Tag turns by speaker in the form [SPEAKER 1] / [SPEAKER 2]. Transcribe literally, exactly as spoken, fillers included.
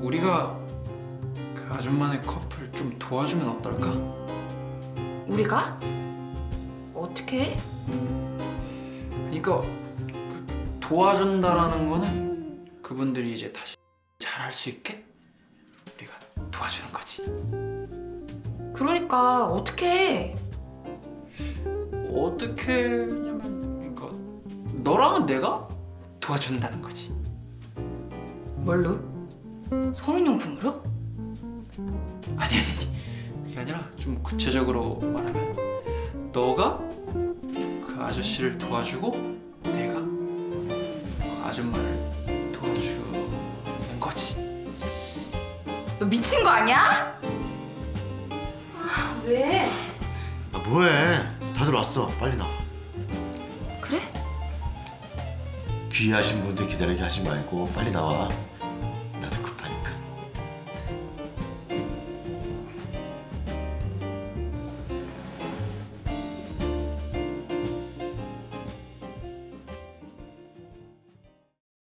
[SPEAKER 1] 우리가 그 아줌마네 커플 좀 도와주면 어떨까?
[SPEAKER 2] 우리가? 어떻게 해?
[SPEAKER 1] 그러니까 그 도와준다라는 거는 그분들이 이제 다시 잘할 수 있게 우리가 도와주는 거지.
[SPEAKER 2] 그러니까 어떻게 해?
[SPEAKER 1] 어떻게 하냐면 그러니까 너랑은 내가 도와준다는 거지.
[SPEAKER 2] 뭘로? 성인용품으로?
[SPEAKER 1] 아니 아니 아니 그게 아니라 좀 구체적으로 말하면 너가 그 아저씨를 도와주고 내가 그 아줌마를 도와주는 거지.
[SPEAKER 2] 너 미친 거 아니야? 아, 왜?
[SPEAKER 3] 아, 뭐해? 다들 왔어. 빨리 나와.
[SPEAKER 2] 그래?
[SPEAKER 3] 귀하신 분들 기다리게 하지 말고 빨리 나와.